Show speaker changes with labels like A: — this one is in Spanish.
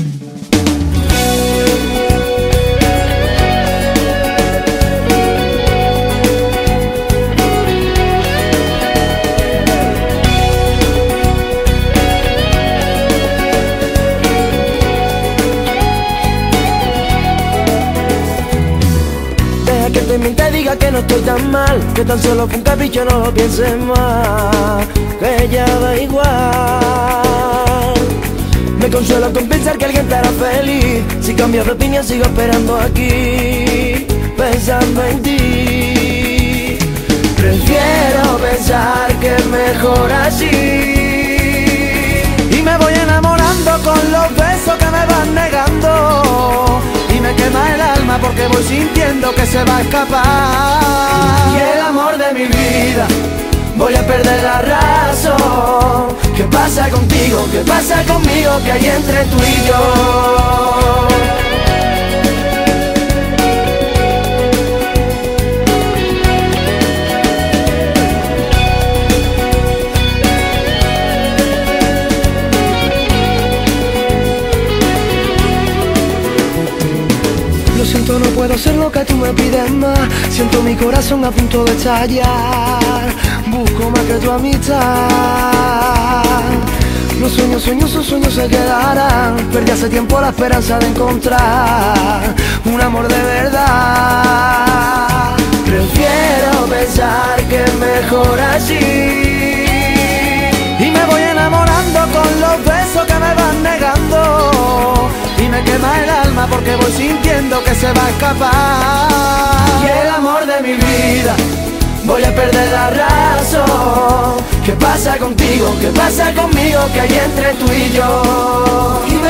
A: Que tu mente diga que no estoy tan mal, que tan solo fue un capricho, no lo pienses más, que ya da igual. Me consuelo con pensar que alguien te hará feliz. Si cambias de opinión sigo esperando aquí, pensando en ti. Prefiero pensar que es mejor así. Y me voy enamorando con los besos que me van negando. Me quema el alma porque voy sintiendo que se va a escapar. Y el amor de mi vida, voy a perder la razón. ¿Qué pasa contigo? ¿Qué pasa conmigo? ¿Qué hay entre tú y yo? Lo siento, no puedo ser lo que tú me pides más. Siento mi corazón a punto de estallar. Busco más que tu amistad. Los sueños, sus sueños se quedarán. Perdí hace tiempo la esperanza de encontrar un amor de verdad. Prefiero pensar que es mejor así. Y me voy enamorando con los besos que me van negando. Y me quema el alma porque voy sintiendo que se va a escapar. Y el amor de mi vida, voy a perder la razón. ¿Qué pasa contigo? ¿Qué pasa conmigo? ¿Qué hay entre tú y yo? Y me